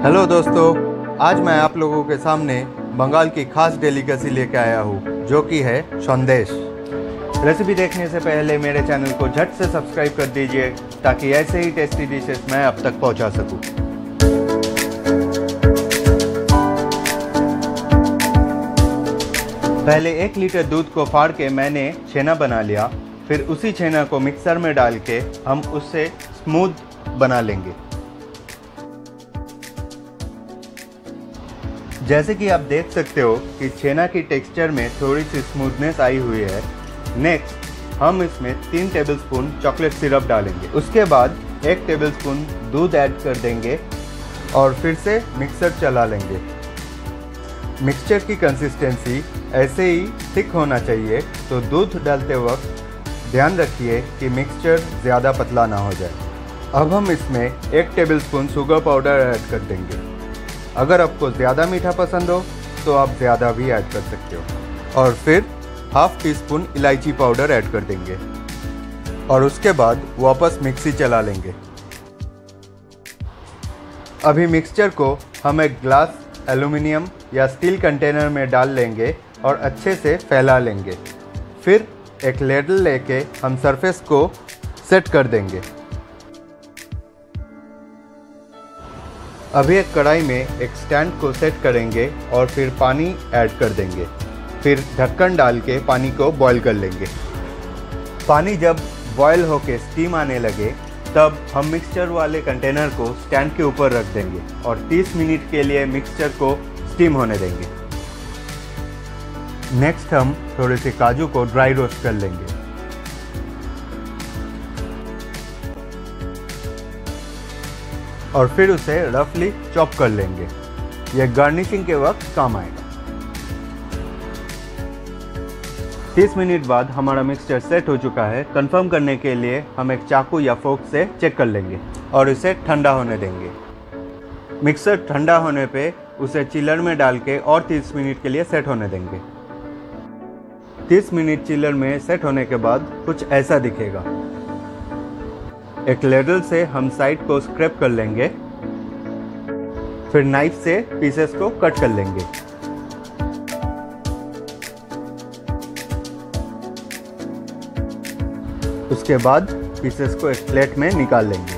Hello दोस्तों, आज मैं आप लोगों के सामने बंगाल की खास डेलिकेसी लेके आया हूँ जो कि है संदेश। रेसिपी देखने से पहले मेरे चैनल को झट से सब्सक्राइब कर दीजिए ताकि ऐसे ही टेस्टी डिशेस मैं आप तक पहुँचा सकूँ। पहले 1 लीटर दूध को फाड़ के मैंने छेना बना लिया। फिर उसी छेना को मिक्सर में डाल के हम उससे स्मूथ बना लेंगे। जैसे कि आप देख सकते हो कि छेना की टेक्सचर में थोड़ी सी स्मूथनेस आई हुई है। नेक्स्ट हम इसमें 3 टेबलस्पून चॉकलेट सिरप डालेंगे। उसके बाद 1 टेबलस्पून दूध ऐड कर देंगे और फिर से मिक्सर चला लेंगे। मिक्सचर की कंसिस्टेंसी ऐसे ही थिक होना चाहिए, तो दूध डालते वक्त ध्यान रखिए कि मिक्सचर ज़्यादा पतला ना हो जाए। अब हम इसमें 1 टेबलस्पून शुगर पाउडर ऐड कर देंगे। अगर आपको ज़्यादा मीठा पसंद हो तो आप ज़्यादा भी ऐड कर सकते हो। और फिर ½ टीस्पून इलायची पाउडर ऐड कर देंगे और उसके बाद वापस मिक्सी चला लेंगे। अभी मिक्सचर को हम एक ग्लास, एल्युमिनियम या स्टील कंटेनर में डाल लेंगे और अच्छे से फैला लेंगे। फिर एक लेडल लेके हम सरफेस को सेट कर देंगे। अभी एक कढ़ाई में एक स्टैंड को सेट करेंगे और फिर पानी ऐड कर देंगे। फिर ढक्कन डाल के पानी को बॉईल कर लेंगे। पानी जब बॉईल होके स्टीम आने लगे तब हम मिक्सचर वाले कंटेनर को स्टैंड के ऊपर रख देंगे और 30 मिनट के लिए मिक्सचर को स्टीम होने देंगे। नेक्स्ट हम थोड़े से काजू को ड्राई रोस्ट कर लेंगे। और फिर उसे रफली चॉप कर लेंगे। यह गार्निशिंग के वक्त काम आएगा। 30 मिनट बाद हमारा मिक्सचर सेट हो चुका है। कंफर्म करने के लिए हम एक चाकू या फोर्क से चेक कर लेंगे और इसे ठंडा होने देंगे। मिक्सर ठंडा होने पे उसे चिलर में डाल के और 30 मिनट के लिए सेट होने देंगे। 30 मिनट चिलर में सेट होने के बाद कुछ ऐसा दिखेगा। एक लेडल से हम साइड को स्क्रैप कर लेंगे। फिर नाइफ से पीसेस को कट कर लेंगे। उसके बाद पीसेस को एक प्लेट में निकाल लेंगे।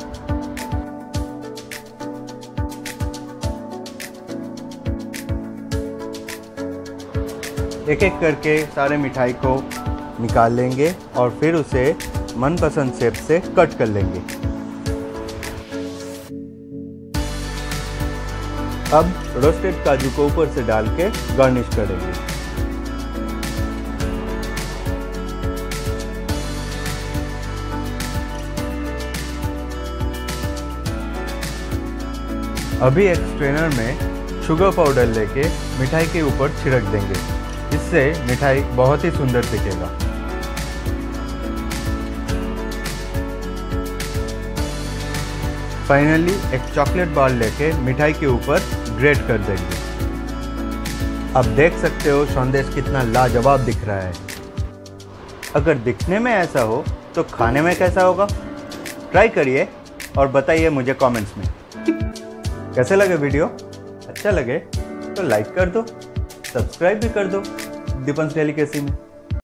एक एक करके सारे मिठाई को निकाल लेंगे और फिर उसे मनपसंद शेप से कट कर लेंगे। अब रोस्टेड काजू को ऊपर से डाल के गार्निश करेंगे। अभी एक स्ट्रेनर में शुगर पाउडर लेके मिठाई के ऊपर छिड़क देंगे। इससे मिठाई बहुत ही सुंदर दिखेगा। फाइनली एक चॉकलेट बार लेके मिठाई के ऊपर ग्रेट कर देंगे। अब देख सकते हो संदेश कितना लाजवाब दिख रहा है। अगर दिखने में ऐसा हो तो खाने में कैसा होगा? ट्राई करिए और बताइए मुझे कमेंट्स में। कैसे लगे वीडियो? अच्छा लगे तो लाइक कर दो, सब्सक्राइब भी कर दो दीपंस डेलिकेसी में।